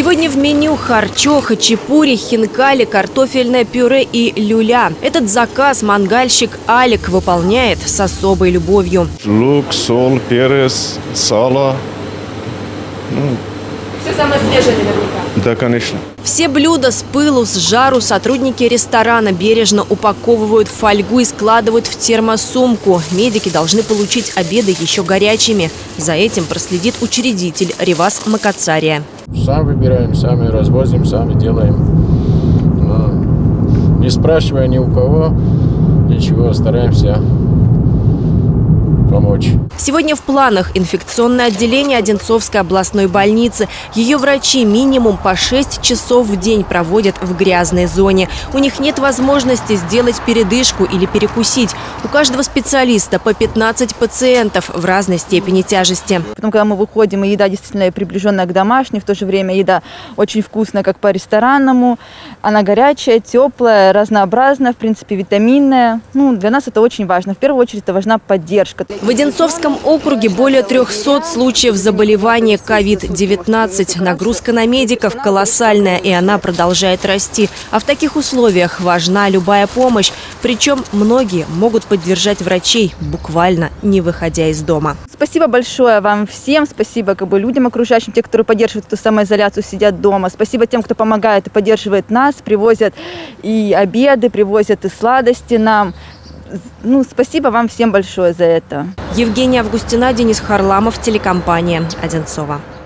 Сегодня в меню харчо, хачапури, хинкали, картофельное пюре и люля. Этот заказ мангальщик Алик выполняет с особой любовью. Лук, соль, перец, сало. Все самое свежее наверняка. Да, конечно. Все блюда с пылу, с жару сотрудники ресторана бережно упаковывают в фольгу и складывают в термосумку. Медики должны получить обеды еще горячими. За этим проследит учредитель Реваз Макацария. Сам выбираем, сами развозим, сами делаем. Но не спрашивая ни у кого, ничего, стараемся помочь. Сегодня в планах инфекционное отделение Одинцовской областной больницы. Ее врачи минимум по 6 часов в день проводят в грязной зоне. У них нет возможности сделать передышку или перекусить. У каждого специалиста по 15 пациентов в разной степени тяжести. Потом, когда мы выходим, и еда действительно приближенная к домашней, в то же время еда очень вкусная, как по ресторанному. Она горячая, теплая, разнообразная, в принципе, витаминная. Для нас это очень важно. В первую очередь, это важна поддержка. В Одинцовском округе более 300 случаев заболевания COVID-19. Нагрузка на медиков колоссальная, и она продолжает расти. А в таких условиях важна любая помощь. Причем многие могут поддержать врачей, буквально не выходя из дома. Спасибо большое вам всем. Спасибо людям окружающим, те, которые поддерживают эту самоизоляцию, сидят дома. Спасибо тем, кто помогает и поддерживает нас, привозят и обеды, привозят и сладости нам. Спасибо вам всем большое за это. Евгения Августина, Денис Харламов, телекомпания «Одинцова».